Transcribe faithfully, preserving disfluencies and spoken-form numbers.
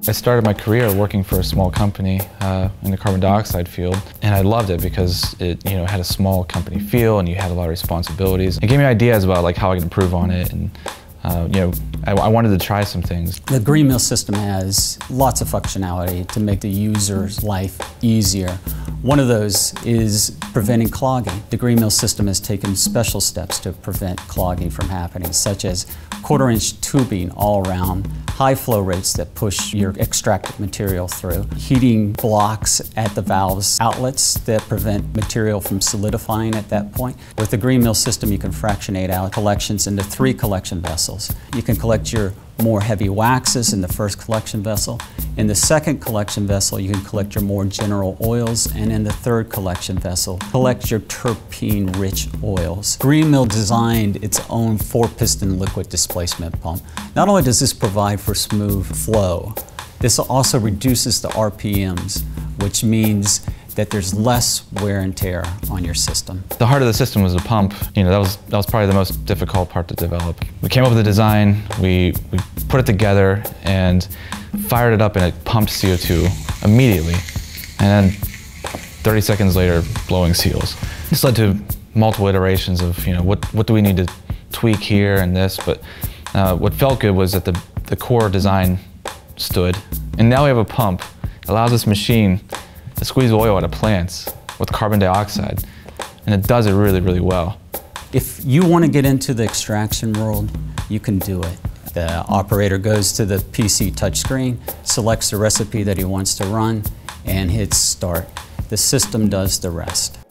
I started my career working for a small company uh, in the carbon dioxide field, and I loved it because it, you know, had a small company feel, and you had a lot of responsibilities. It gave me ideas about like how I could improve on it, and uh, you know, I, I wanted to try some things. The Green Mill system has lots of functionality to make the user's life easier. One of those is preventing clogging. The Green Mill system has taken special steps to prevent clogging from happening, such as quarter-inch tubing all around, high flow rates that push your extracted material through, heating blocks at the valve's outlets that prevent material from solidifying at that point. With the Green Mill system, you can fractionate out collections into three collection vessels. You can collect your more heavy waxes in the first collection vessel. In the second collection vessel, you can collect your more general oils, and in the third collection vessel, collect your terpene-rich oils. Green Mill designed its own four-piston liquid displacement pump. Not only does this provide for smooth flow, this also reduces the R P Ms, which means that there's less wear and tear on your system. The heart of the system was the pump. You know, that was that was probably the most difficult part to develop. We came up with the design, we, we put it together and fired it up, and it pumped C O two immediately. And then thirty seconds later, blowing seals. This led to multiple iterations of, you know, what, what do we need to tweak here and this, but uh, what felt good was that the, the core design stood. And now we have a pump that allows this machine to squeeze oil out of plants with carbon dioxide, and it does it really, really well. If you want to get into the extraction world, you can do it. The operator goes to the P C touchscreen, selects the recipe that he wants to run, and hits start. The system does the rest.